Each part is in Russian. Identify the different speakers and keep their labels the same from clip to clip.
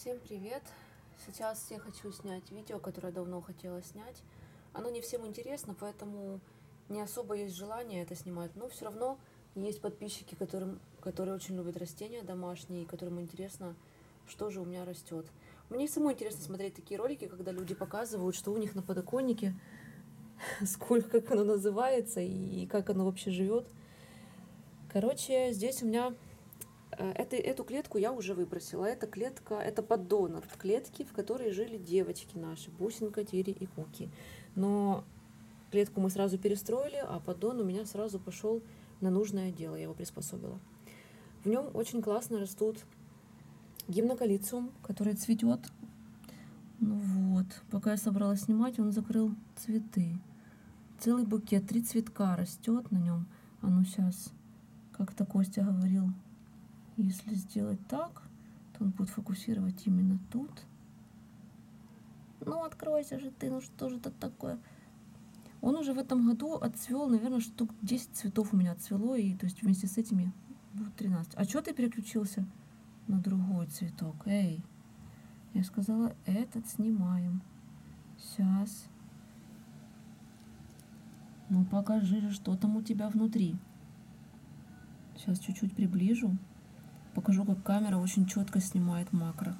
Speaker 1: Всем привет! Сейчас я хочу снять видео, которое давно хотела снять. Оно не всем интересно, поэтому не особо есть желание это снимать. Но все равно есть подписчики, которые очень любят растения домашние, и которым интересно, что же у меня растет. Мне самой интересно смотреть такие ролики, когда люди показывают, что у них на подоконнике, сколько, как оно называется и как оно вообще живет. Короче, здесь у меня эту клетку я уже выбросила. Эта клетка, это поддон от клетки, в которой жили девочки наши, Бусинка, Тири и Куки. Но клетку мы сразу перестроили, а поддон у меня сразу пошел на нужное дело, я его приспособила. В нем очень классно растут гимнокалициум, который цветет. Ну вот, пока я собралась снимать, он закрыл цветы. Целый букет, 3 цветка растет на нем. А ну сейчас, как-то Костя говорил, если сделать так, то он будет фокусировать именно тут. Ну, откройся же ты, ну что же это такое? Он уже в этом году отцвел, наверное, штук 10 цветов у меня отцвело, и то есть вместе с этими будет 13. А что ты переключился на другой цветок? Эй, я сказала, этот снимаем. Сейчас. Ну, покажи же, что там у тебя внутри. Сейчас чуть-чуть приближу. Покажу, как камера очень четко снимает макро.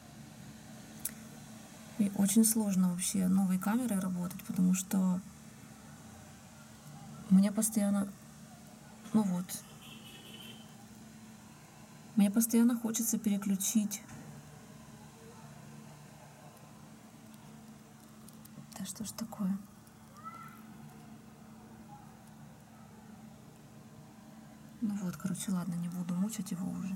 Speaker 1: И очень сложно вообще новой камерой работать, потому что мне постоянно, ну вот, мне постоянно хочется переключить. Да что ж такое? Ну вот, короче, ладно, не буду мучить его уже.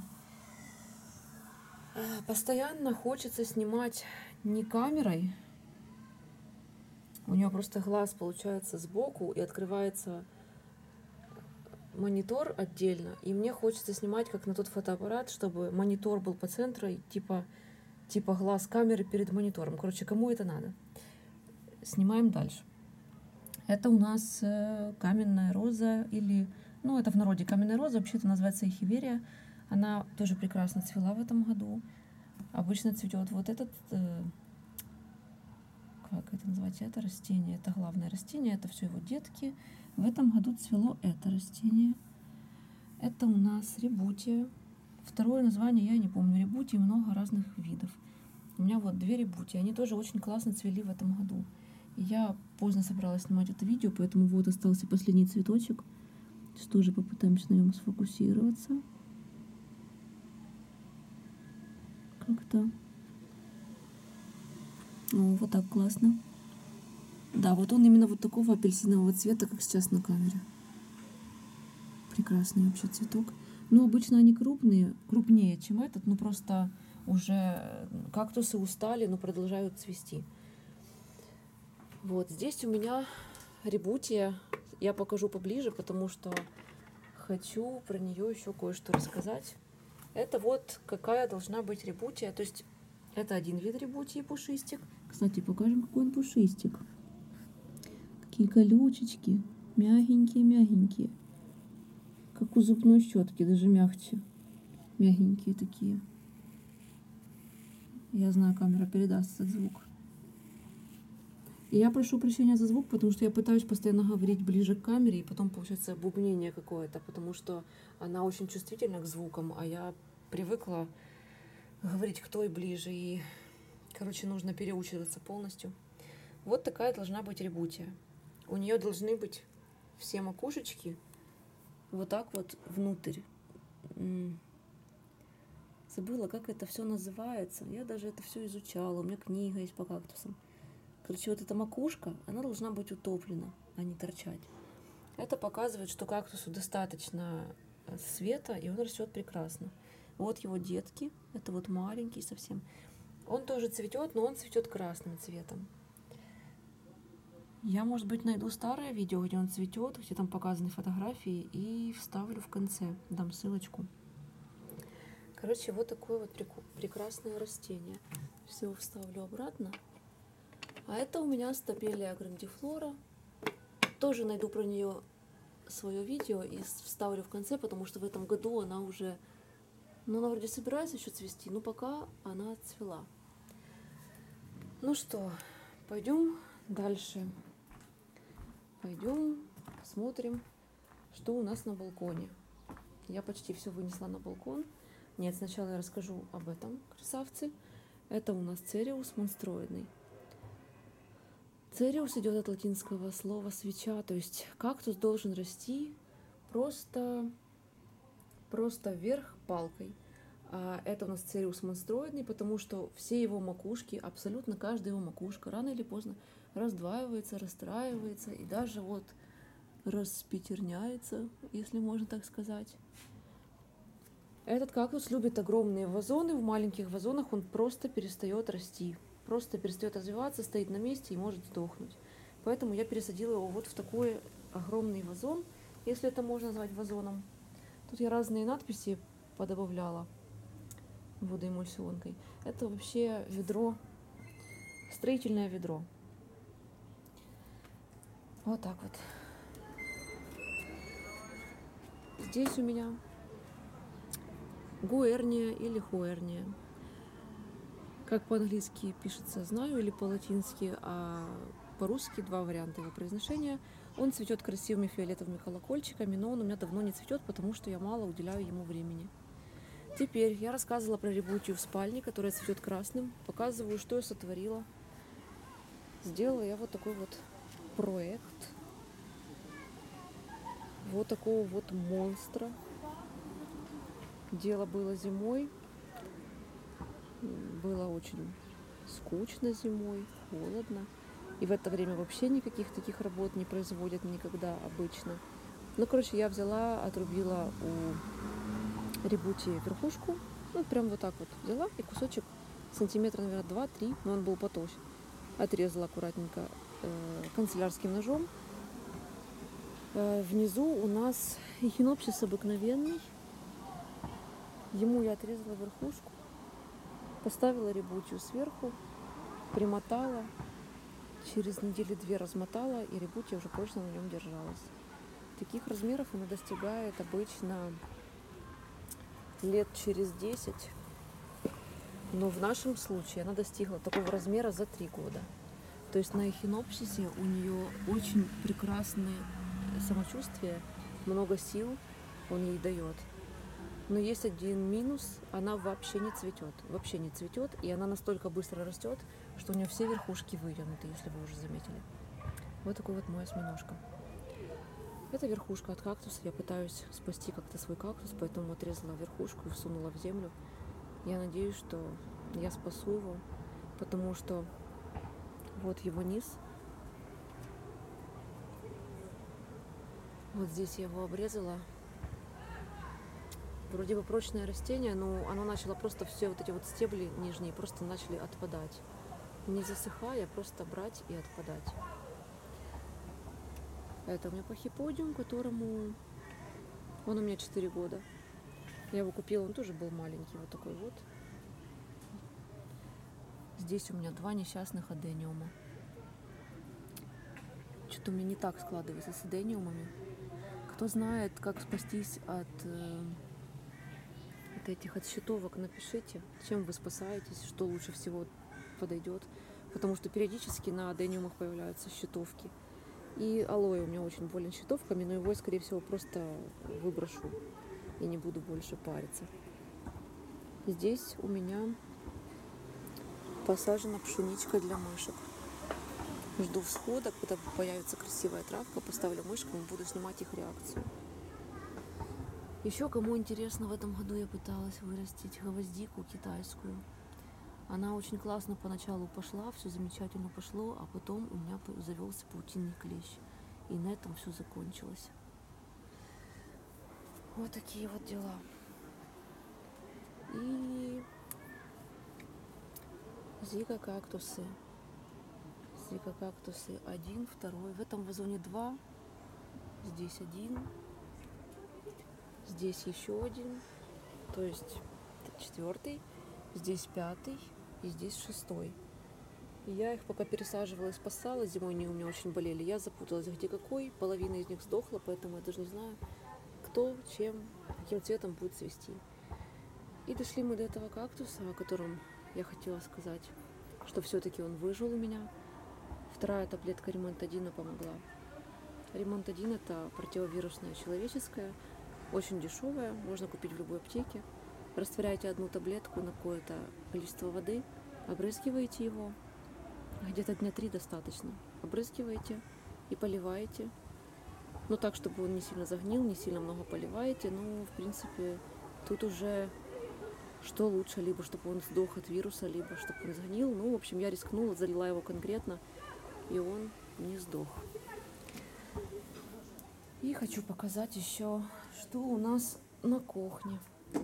Speaker 1: Постоянно хочется снимать не камерой. У него просто глаз получается сбоку и открывается монитор отдельно. И мне хочется снимать как на тот фотоаппарат, чтобы монитор был по центру, и типа глаз камеры перед монитором. Короче, кому это надо? Снимаем дальше. Это у нас каменная роза или... Ну, это в народе каменная роза, вообще-то называется эхиверия. Она тоже прекрасно цвела в этом году. Обычно цветет вот этот... как это называется? Это растение. Это главное растение. Это все его детки. В этом году цвело это растение. Это у нас ребутия. Второе название я не помню. Ребутии много разных видов. У меня вот 2 ребутии. Они тоже очень классно цвели в этом году. Я поздно собралась снимать это видео, поэтому вот остался последний цветочек. Сейчас тоже попытаемся на нем сфокусироваться. Как-то. О, вот так классно. Да, вот он именно вот такого апельсинового цвета, как сейчас на камере. Прекрасный вообще цветок. Но обычно они крупнее, чем этот. Ну просто уже кактусы устали, но продолжают цвести. Вот здесь у меня ребутия. Я покажу поближе, потому что хочу про нее еще кое-что рассказать. Это вот какая должна быть ребутия. То есть это один вид ребутии, пушистик. Кстати, покажем, какой он пушистик. Такие колючечки, мягенькие-мягенькие. Как у зубной щетки, даже мягче. Мягенькие такие. Я знаю, камера передаст этот звук. И я прошу прощения за звук, потому что я пытаюсь постоянно говорить ближе к камере, и потом получается бубнение какое-то, потому что она очень чувствительна к звукам, а я привыкла говорить к той ближе, и, короче, нужно переучиваться полностью. Вот такая должна быть ребутия. У нее должны быть все макушечки вот так вот внутрь. Забыла, как это все называется. Я даже это все изучала. У меня книга есть по кактусам. Короче, вот эта макушка, она должна быть утоплена, а не торчать. Это показывает, что кактусу достаточно света, и он растет прекрасно. Вот его детки. Это вот маленький совсем. Он тоже цветет, но он цветет красным цветом. Я, может быть, найду старое видео, где он цветет, где там показаны фотографии, и вставлю в конце. Дам ссылочку. Короче, вот такое вот прекрасное растение. Все вставлю обратно. А это у меня стабелия грандифлора. Тоже найду про нее свое видео и вставлю в конце, потому что в этом году она уже Но она вроде собирается еще цвести, но пока она цвела. Ну что, пойдем дальше. Пойдем посмотрим, что у нас на балконе. Я почти все вынесла на балкон. Нет, сначала я расскажу об этом красавце. Это у нас цереус монстроидный. Цереус идет от латинского слова свеча, то есть кактус должен расти просто вверх палкой. Это у нас цереус монстроидный, потому что все его макушки, абсолютно каждая его макушка рано или поздно раздваивается, расстраивается и даже вот распятерняется, если можно так сказать. Этот кактус любит огромные вазоны. В маленьких вазонах он просто перестает расти, просто перестает развиваться, стоит на месте и может сдохнуть. Поэтому я пересадила его вот в такой огромный вазон, если это можно назвать вазоном. Тут я разные надписи подобавляла водоэмульсионкой. Это вообще ведро, строительное ведро. Вот так вот. Здесь у меня гуэрния или хуэрния. Как по-английски пишется, знаю, или по-латински, а по-русски два варианта его произношения. Он цветет красивыми фиолетовыми колокольчиками, но он у меня давно не цветет, потому что я мало уделяю ему времени. Теперь я рассказывала про ребутию в спальне, которая цветет красным. Показываю, что я сотворила. Сделала я вот такой вот проект. Вот такого вот монстра. Дело было зимой. Было очень скучно зимой, холодно. И в это время вообще никаких таких работ не производят никогда обычно. Ну, короче, я взяла, отрубила у ребутии верхушку. Ну, прям вот так вот взяла и кусочек сантиметра, наверное, 2-3, но он был потолще. Отрезала аккуратненько канцелярским ножом. Внизу у нас эхинопсис обыкновенный. Ему я отрезала верхушку, поставила ребутию сверху, примотала, через недели 2 размотала, и ребутия уже прочно на нем держалась. Таких размеров она достигает обычно лет через 10, но в нашем случае она достигла такого размера за 3 года. То есть на эхинопсисе у нее очень прекрасное самочувствие, много сил он ей дает. Но есть один минус, она вообще не цветет, и она настолько быстро растет, что у нее все верхушки вытянуты, если вы уже заметили. Вот такой вот мой осьминожка. Это верхушка от кактуса, я пытаюсь спасти как-то свой кактус, поэтому отрезала верхушку и всунула в землю. Я надеюсь, что я спасу его, потому что вот его низ. Вот здесь я его обрезала. Вроде бы прочное растение, но оно начало просто все вот эти вот стебли нижние просто начали отпадать. Не засыхая, просто брать и отпадать. Это у меня пахиподиум, которому он у меня 4 года. Я его купила, он тоже был маленький, вот такой вот. Здесь у меня 2 несчастных адениума. Что-то у меня не так складывается с адениумами. Кто знает, как спастись от этих от щитовок, напишите, чем вы спасаетесь, что лучше всего подойдет. Потому что периодически на адениумах появляются щитовки. И алоэ у меня очень болен щитовками, но его я, скорее всего, просто выброшу и не буду больше париться. Здесь у меня посажена пшеничка для мышек. Жду всхода, когда появится красивая травка, поставлю мышкам и буду снимать их реакцию. Еще кому интересно, в этом году я пыталась вырастить гвоздику китайскую. Она очень классно поначалу пошла, все замечательно пошло, а потом у меня завелся паутинный клещ. И на этом все закончилось. Вот такие вот дела. И зика-кактусы. Зика-кактусы 1, 2. В этом вазоне 2. Здесь 1. Здесь еще 1. То есть 4. Здесь 5. И здесь 6. И я их пока пересаживала и спасала, зимой они у меня очень болели. Я запуталась, где какой. Половина из них сдохла, поэтому я даже не знаю, кто, чем, каким цветом будет цвести. И дошли мы до этого кактуса, о котором я хотела сказать, что все-таки он выжил у меня. Вторая таблетка ремонтадина помогла. Ремонтадин — это противовирусное человеческое, очень дешевое, можно купить в любой аптеке. Растворяете одну таблетку на какое-то количество воды, обрызгиваете его, где-то дня 3 достаточно. Обрызгиваете и поливаете. Ну так, чтобы он не сильно загнил, не сильно много поливаете. Ну, в принципе, тут уже что лучше, либо чтобы он сдох от вируса, либо чтобы он сгнил. Ну, в общем, я рискнула, залила его конкретно, и он не сдох. И хочу показать еще, что у нас на кухне.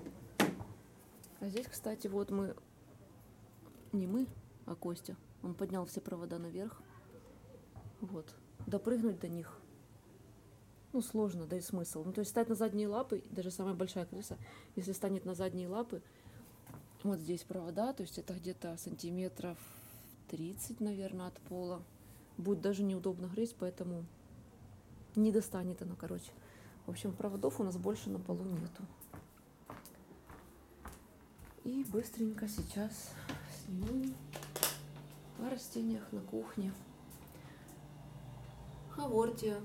Speaker 1: А здесь, кстати, вот не мы, а Костя. Он поднял все провода наверх. Вот. Допрыгнуть до них, ну, сложно, да и смысл. Ну, то есть встать на задние лапы, даже самая большая крыса, если станет на задние лапы, вот здесь провода, то есть это где-то сантиметров 30, наверное, от пола. Будет даже неудобно грызть, поэтому не достанет она, короче. В общем, проводов у нас больше на полу нету. И быстренько сейчас сниму о растениях на кухне. Хавортия.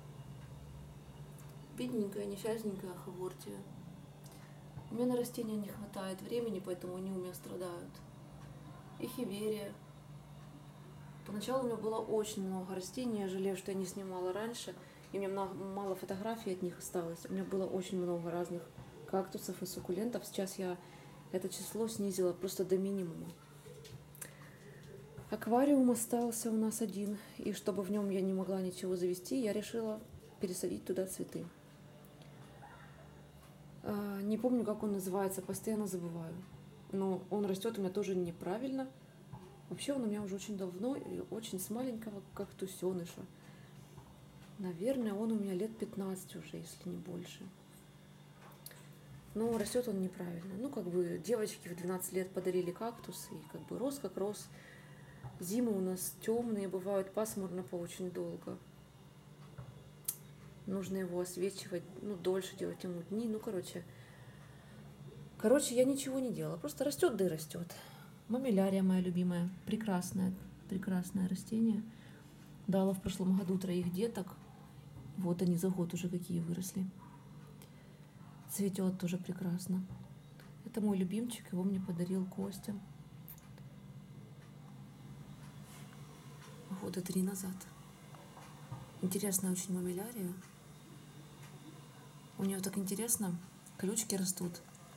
Speaker 1: Бедненькая, несчастненькая хавортия. У меня на растения не хватает времени, поэтому они у меня страдают. Эхиверия. Поначалу у меня было очень много растений, я жалею, что я не снимала раньше, и у меня мало фотографий от них осталось. У меня было очень много разных кактусов и суккулентов. Сейчас я это число снизила просто до минимума. Аквариум остался у нас один, и чтобы в нем я не могла ничего завести, я решила пересадить туда цветы. Не помню, как он называется, постоянно забываю. Но он растет у меня тоже неправильно. Вообще он у меня уже очень давно и очень с маленького кактусеныша. Наверное, он у меня лет 15 уже, если не больше. Но растет он неправильно. Ну, как бы девочки в 12 лет подарили кактус, и как бы рос как рос. Зимы у нас темные, бывают пасмурно по очень долго. Нужно его освечивать, ну, дольше делать ему дни. Ну, короче, я ничего не делала. Просто растет, да и растет. Мамилярия моя любимая. Прекрасное растение. Дала в прошлом году 3 деток. Вот они за год уже какие выросли. Цветет тоже прекрасно. Это мой любимчик, его мне подарил Костя. Года 3 назад. Интересная очень мамилярия. У нее так интересно, колючки растут.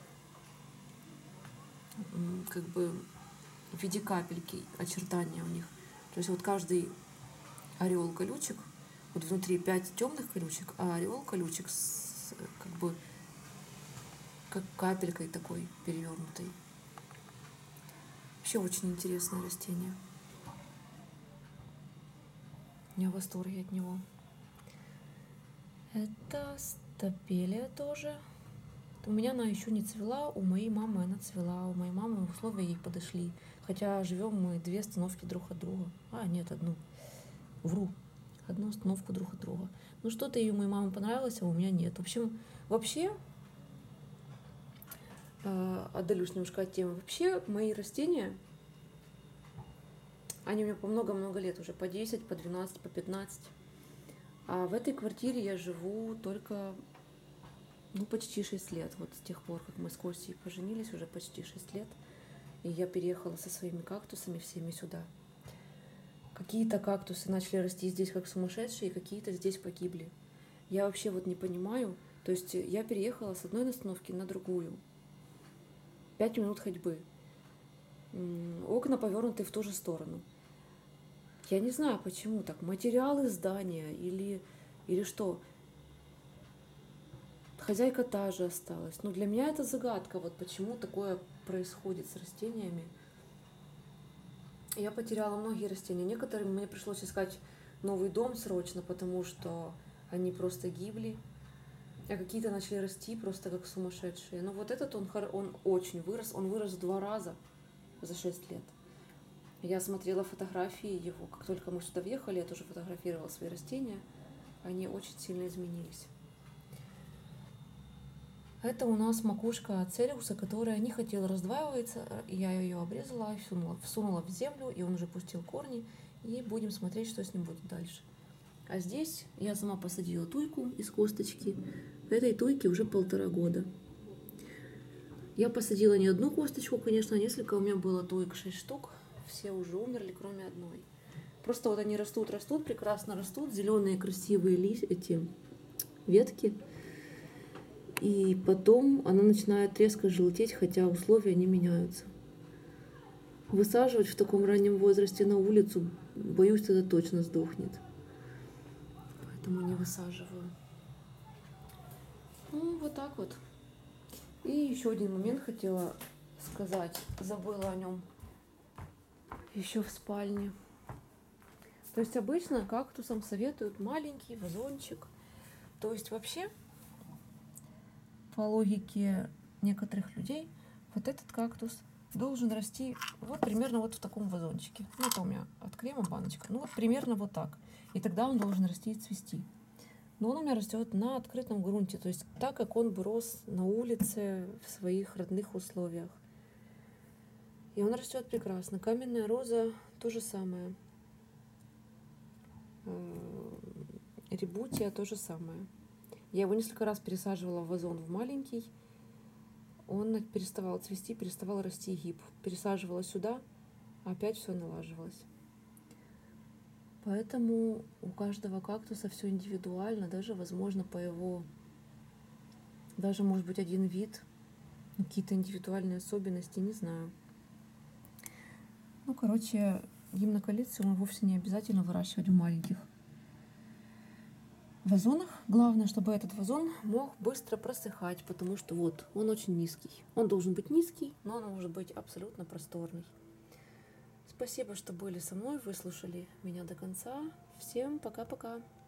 Speaker 1: Как бы в виде капельки очертания у них. То есть вот каждый ореол колючек, вот внутри 5 темных колючек, а ореол колючек как бы как капелькой такой перевернутой. Вообще очень интересное растение. Я в восторге от него. Это стапелия тоже. У меня она еще не цвела, у моей мамы она цвела. У моей мамы условия ей подошли. Хотя живем мы 2 остановки друг от друга. Нет, одну. Вру. Одну остановку друг от друга. Ну, что-то ей у моей мамы понравилось, а у меня нет. В общем, вообще, отдалюсь немножко от темы. Вообще, мои растения, они у меня по много-много лет уже. По 10, по 12, по 15. А в этой квартире я живу только, почти 6 лет. Вот с тех пор, как мы с Костей поженились, уже почти 6 лет. И я переехала со своими кактусами всеми сюда. Какие-то кактусы начали расти здесь как сумасшедшие, какие-то здесь погибли. Я вообще вот не понимаю. То есть я переехала с одной остановки на другую. 5 минут ходьбы. Окна повернуты в ту же сторону. Я не знаю, почему так. Материалы здания или что. Хозяйка та же осталась. Но для меня это загадка, вот почему такое происходит с растениями. Я потеряла многие растения. Некоторым мне пришлось искать новый дом срочно, потому что они просто гибли. А какие-то начали расти просто как сумасшедшие. Но вот этот он очень вырос. Он вырос в 2 раза за 6 лет. Я смотрела фотографии его. Как только мы сюда въехали, я тоже фотографировала свои растения. Они очень сильно изменились. Это у нас макушка ацелиуса, которая не хотела раздваиваться. Я ее обрезала, всунула в землю, и он уже пустил корни. И будем смотреть, что с ним будет дальше. А здесь я сама посадила туйку из косточки. Этой туйке уже 1,5 года. Я посадила не одну косточку, конечно, а несколько. У меня было туек 6 штук. Все уже умерли, кроме одной. Просто вот они растут, прекрасно растут. Зеленые красивые эти ветки. И потом она начинает резко желтеть, хотя условия не меняются. Высаживать в таком раннем возрасте на улицу, боюсь, это точно сдохнет. Поэтому не высаживаю. Ну, вот так вот. И еще один момент хотела сказать. Забыла о нем еще в спальне. То есть обычно кактусам советуют маленький вазончик. То есть вообще, по логике некоторых людей, вот этот кактус должен расти вот примерно вот в таком вазончике. Ну, это у меня от крема баночка. Ну, вот примерно вот так. И тогда он должен расти и цвести. Но он у меня растет на открытом грунте, то есть так, как он бы рос на улице в своих родных условиях. И он растет прекрасно. Каменная роза то же самое. Ребутия то же самое. Я его несколько раз пересаживала в вазон в маленький. Он переставал цвести, переставал расти гиб. Пересаживала сюда, опять все налаживалось. Поэтому у каждого кактуса все индивидуально, даже, возможно, по его, даже, может быть, один вид, какие-то индивидуальные особенности, не знаю. Ну, короче, гимнокалицию вовсе не обязательно выращивать в маленьких вазонах. Главное, чтобы этот вазон мог быстро просыхать, потому что вот, он очень низкий. Он должен быть низкий, но он может быть абсолютно просторный. Спасибо, что были со мной, выслушали меня до конца. Всем пока-пока.